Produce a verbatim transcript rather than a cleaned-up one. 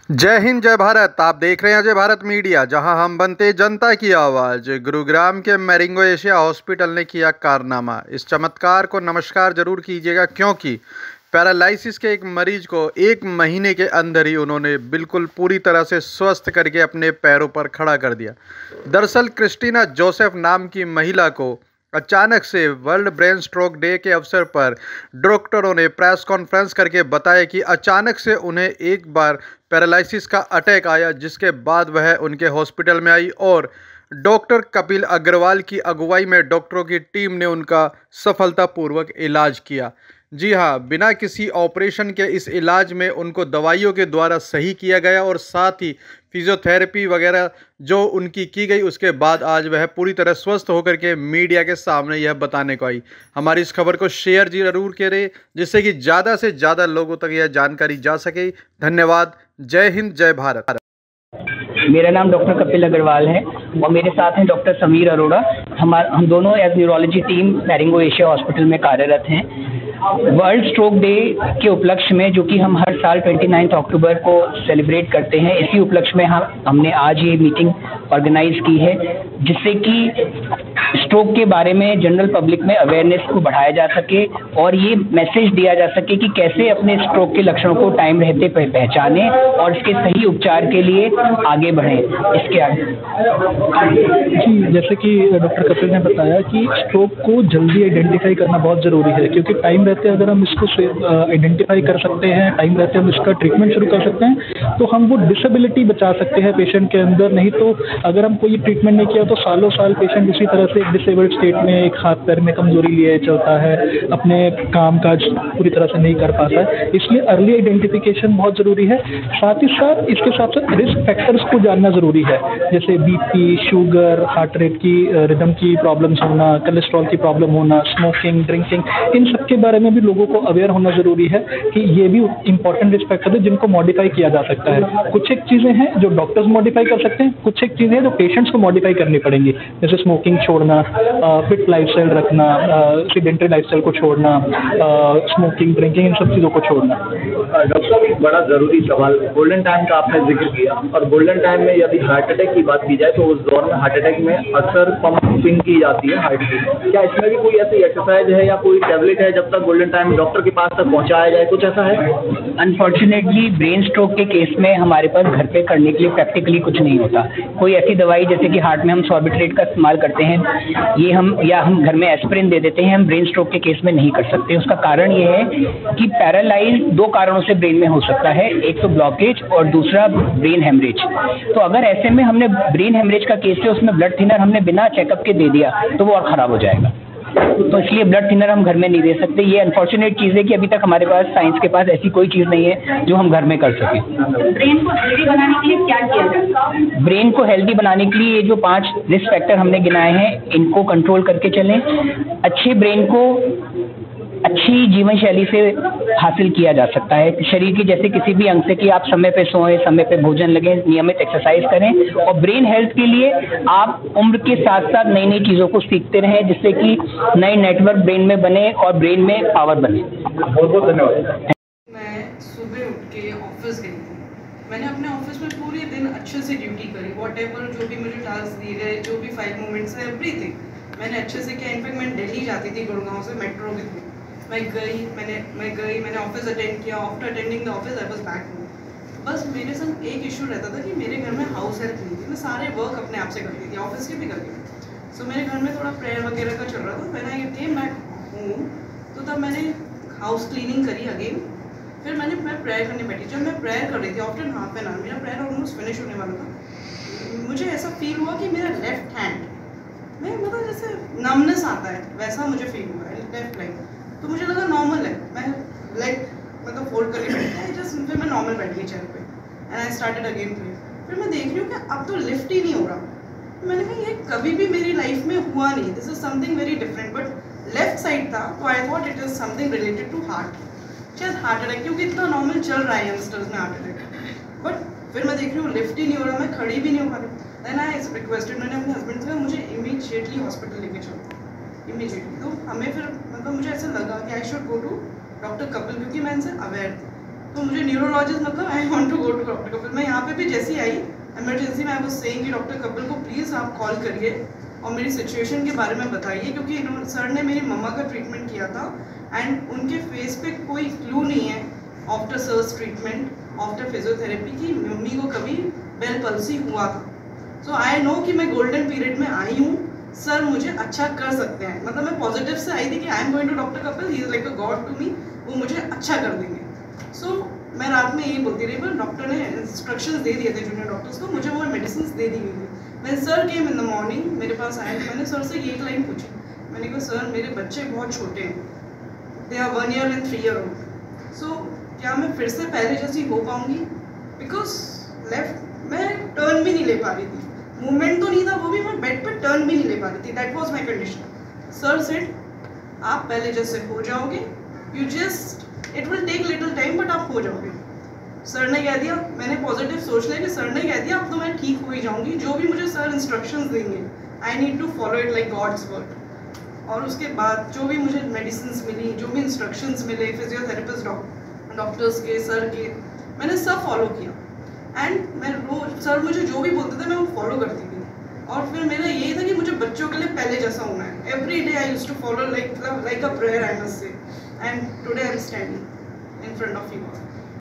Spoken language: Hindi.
जय हिंद जय भारत। आप देख रहे हैं जय भारत मीडिया, जहां हम बनते जनता की आवाज़। गुरुग्राम के मैरिंगो एशिया हॉस्पिटल ने किया कारनामा। इस चमत्कार को नमस्कार जरूर कीजिएगा, क्योंकि पैरालिसिस के एक मरीज को एक महीने के अंदर ही उन्होंने बिल्कुल पूरी तरह से स्वस्थ करके अपने पैरों पर खड़ा कर दिया। दरअसल क्रिस्टीना जोसेफ नाम की महिला को अचानक से वर्ल्ड ब्रेन स्ट्रोक डे के अवसर पर डॉक्टरों ने प्रेस कॉन्फ्रेंस करके बताया कि अचानक से उन्हें एक बार पैरालिसिस का अटैक आया, जिसके बाद वह उनके हॉस्पिटल में आई और डॉक्टर कपिल अग्रवाल की अगुवाई में डॉक्टरों की टीम ने उनका सफलतापूर्वक इलाज किया। जी हाँ, बिना किसी ऑपरेशन के इस इलाज में उनको दवाइयों के द्वारा सही किया गया और साथ ही फिजियोथेरेपी वगैरह जो उनकी की गई, उसके बाद आज वह पूरी तरह स्वस्थ होकर के मीडिया के सामने यह बताने को आई। हमारी इस खबर को शेयर जरूर करें, जिससे कि ज़्यादा से ज़्यादा लोगों तक यह जानकारी जा सके। धन्यवाद। जय हिंद जय भारत। मेरा नाम डॉक्टर कपिल अग्रवाल है और मेरे साथ हैं डॉक्टर समीर अरोड़ा। हमार हम दोनों as neurology team Marengo Asia hospital में कार्यरत हैं। वर्ल्ड स्ट्रोक डे के उपलक्ष्य में, जो कि हम हर साल उनतीस अक्टूबर को सेलिब्रेट करते हैं, इसी उपलक्ष्य में हम हमने आज ये मीटिंग ऑर्गेनाइज की है, जिससे कि स्ट्रोक के बारे में जनरल पब्लिक में अवेयरनेस को बढ़ाया जा सके और ये मैसेज दिया जा सके कि कैसे अपने स्ट्रोक के लक्षणों को टाइम रहते पहचानें और इसके सही उपचार के लिए आगे बढ़ें। इसके आगे जी, जैसे कि डॉक्टर कपिल ने बताया कि स्ट्रोक को जल्दी आइडेंटिफाई करना बहुत ज़रूरी है, क्योंकि टाइम रहते अगर हम इसको आइडेंटिफाई कर सकते हैं, टाइम रहते हम इसका ट्रीटमेंट शुरू कर सकते हैं, तो हम वो डिसेबिलिटी बचा सकते हैं पेशेंट के अंदर। नहीं तो अगर हम कोई ट्रीटमेंट नहीं किया तो सालों साल पेशेंट इसी तरह से एक डिसेबल्ड स्टेट में, एक हाथ पैर में कमजोरी लिए चलता है, अपने काम काज पूरी तरह से नहीं कर पाता है। इसलिए अर्ली आइडेंटिफिकेशन बहुत ज़रूरी है। साथ ही साथ इसके साथ साथ रिस्क फैक्टर्स को जानना ज़रूरी है, जैसे बीपी, शुगर, हार्ट रेट की रिदम की प्रॉब्लम्स होना, कोलेस्ट्रॉल की प्रॉब्लम होना, स्मोकिंग, ड्रिंकिंग, इन सब के बारे में भी लोगों को अवेयर होना ज़रूरी है कि ये भी इंपॉर्टेंट रिस्क फैक्टर है जिनको मॉडिफाई किया जा सकता है। कुछ एक चीज़ें हैं जो डॉक्टर्स मॉडिफाई कर सकते हैं, कुछ एक चीज़ें हैं जो पेशेंट्स को मॉडिफाई करनी पड़ेंगी, जैसे स्मोकिंग छोड़ना, फिट लाइफस्टाइल रखना, सीडेंटरी लाइफस्टाइल को छोड़ना, स्मोकिंग, ड्रिंकिंग, इन सब चीज़ों को छोड़ना। डॉक्टर साहब, एक बड़ा ज़रूरी सवाल, गोल्डन टाइम का आपने जिक्र किया, और गोल्डन टाइम में यदि हार्ट अटैक की बात की जाए तो उस दौर में हार्ट अटैक में अक्सर पंपिंग की जाती है हार्ट की। क्या इसमें भी कोई ऐसी एक्सरसाइज है या कोई टैबलेट है जब तक गोल्डन टाइम डॉक्टर के पास तक पहुँचाया जाए, कुछ ऐसा है? अनफॉर्चुनेटली ब्रेन स्ट्रोक के केस में हमारे पास घर पे करने के लिए प्रैक्टिकली कुछ नहीं होता। कोई ऐसी दवाई जैसे कि हार्ट में हम सॉर्बिट्रेट का इस्तेमाल करते हैं, ये हम या हम घर में एस्पिरिन दे देते हैं, हम ब्रेन स्ट्रोक के केस में नहीं कर सकते। उसका कारण ये है कि पैरालाइज दो कारणों से ब्रेन में हो सकता है, एक तो ब्लॉकेज और दूसरा ब्रेन हेमरेज। तो अगर ऐसे में हमने ब्रेन हेमरेज का केस है, उसमें ब्लड थिनर हमने बिना चेकअप के दे दिया तो वो और ख़राब हो जाएगा। तो इसलिए ब्लड थिनर हम घर में नहीं दे सकते। ये अनफॉर्चुनेट चीज़ है कि अभी तक हमारे पास साइंस के पास ऐसी कोई चीज़ नहीं है जो हम घर में कर सकें। ब्रेन को हेल्दी बनाने के लिए क्या किया जाए? ब्रेन को हेल्दी बनाने के लिए ये जो पांच रिस्क फैक्टर हमने गिनाए हैं, इनको कंट्रोल करके चलें। अच्छे ब्रेन को अच्छी जीवन शैली से हासिल किया जा सकता है, शरीर के जैसे किसी भी अंग से, कि आप समय पे सोएं, समय पे भोजन लगें, नियमित एक्सरसाइज करें। और ब्रेन हेल्थ के लिए आप उम्र के साथ साथ नई नई चीज़ों को सीखते रहें, जिससे कि नए नेटवर्क ब्रेन में बने और ब्रेन में पावर बने। बहुत बहुत धन्यवाद। मैं सुबह उठ के ऑफिस गई थी। मैंने अपने ऑफिस में पूरे दिन अच्छे से ड्यूटी करी, वॉट एवर जो भी मुझे टास्क दिए गए, जो भी फाइव मोमेंट्स है, एवरीथिंग मैंने अच्छे से किया। इनफैक्ट मैं दिल्ली जाती थी गुड़गांव से मेट्रो के थ्रू। मैं गई मैंने मैं गई मैंने ऑफिस अटेंड किया। After attending the office I was back home. बस मेरे संग एक इशू रहता था कि मेरे घर में हाउस हेल्प नहीं थी। मैं सारे वर्क अपने आप से करती थी, ऑफिस के भी करती थी। सो so, मेरे घर में थोड़ा प्रेयर वगैरह का चल रहा था। When I came back home, तो तब मैंने हाउस क्लीनिंग करी अगेन। फिर मैंने मैं प्रेयर करने बैठी। जब मैं प्रेयर कर रही थी, आफ्टर हाफ एन आवर मेरा प्रेयर ऑलमोस्ट फिनिश होने वाला था, मुझे ऐसा फील हुआ कि मेरा लेफ्ट हैंड में मतलब जैसे नमनेस आता है, वैसा मुझे फील हुआ है लेफ्ट लेग। तो मुझे लगा नॉर्मल है, मैं लेग मतलब फोल्ड करके बैठा है जस्ट। फिर मैं नॉर्मल बैठ गई चेयर पे and I started again pray. फिर मैं देख रही हूँ कि अब तो लिफ्ट ही नहीं हो रहा। तो मैंने कहा ये कभी भी मेरी लाइफ में हुआ नहीं, this is something very different. But left side था, तो I thought it is something related to heart, शायद हार्ट अटैक, क्योंकि इतना नॉर्मल चल रहा है यंगस्टर्स में हार्ट अटैक। बट फिर मैं देख रही हूँ लिफ्ट ही नहीं हो रहा, मैं खड़ी भी नहीं हो पा रही। देन आई रिक्वेस्टेड, मैंने अपने हस्बैंड से कहा मुझे इमीडिएटली हॉस्पिटल लेके चलो, इमीडिएटली। तो हमें फिर मतलब मुझे ऐसा लगा कि I should go to doctor Kapil, क्योंकि मैं इनसे अवेयर थी। तो मुझे न्यूरोलॉजिस्ट मतलब I want to go to doctor Kapil. मैं यहाँ पे भी जैसी आई इमरजेंसी में आई वाज सेइंग कि डॉक्टर कपिल को प्लीज़ आप कॉल करिए और मेरी सिचुएशन के बारे में बताइए, क्योंकि इन्होंने सर ने मेरी मम्मा का ट्रीटमेंट किया था एंड उनके फेस पे कोई क्लू नहीं है after sir's treatment, after physiotherapy की मम्मी को कभी बेल पल्सी हुआ था। सो आई नो कि मैं गोल्डन पीरियड में आई हूँ, सर मुझे अच्छा कर सकते हैं। मतलब मैं पॉजिटिव से आई थी कि I am going to doctor Kapil, he is like a god to me, वो मुझे अच्छा कर देंगे। सो so, मैं रात में यही बोलती रही, पर डॉक्टर ने इंस्ट्रक्शंस दे दिए थे जूनियर डॉक्टर्स को, मुझे वो मेडिसिन दे दी गई थी। मैं sir came in the morning मेरे पास आए, मैंने सर से ये एक लाइन पूछी, मैंने कहा सर मेरे बच्चे बहुत छोटे हैं, they are one year and three year old, so क्या मैं फिर से पहले जैसी हो पाऊँगी? बिकॉज लेफ्ट मैं टर्न भी नहीं ले पा रही थी, मूवमेंट तो नहीं था, वो भी मैं बेड पर टर्न भी नहीं ले पा रही थी, that was my condition. Sir said आप पहले जैसे हो जाओगे, you just it will take little time but आप हो जाओगे। सर ने कह दिया, मैंने पॉजिटिव सोच लिया कि सर ने कह दिया अब तो मैं ठीक हो ही जाऊंगी, जो भी मुझे सर इंस्ट्रक्शंस देंगे I need to follow it like God's word. और उसके बाद जो भी मुझे मेडिसिन मिली, जो भी इंस्ट्रक्शंस मिले फिजियोथेरेपिस्ट डॉक्टर्स के, सर के, मैंने सब फॉलो किया एंड मैं रोज सर मुझे जो भी बोलते थे मैं वो फॉलो करती थी। और फिर मेरा यही था कि मुझे बच्चों के लिए पहले जैसा होना है। Every day I used to follow like like a prayer I must say, and today I am standing in front of you all.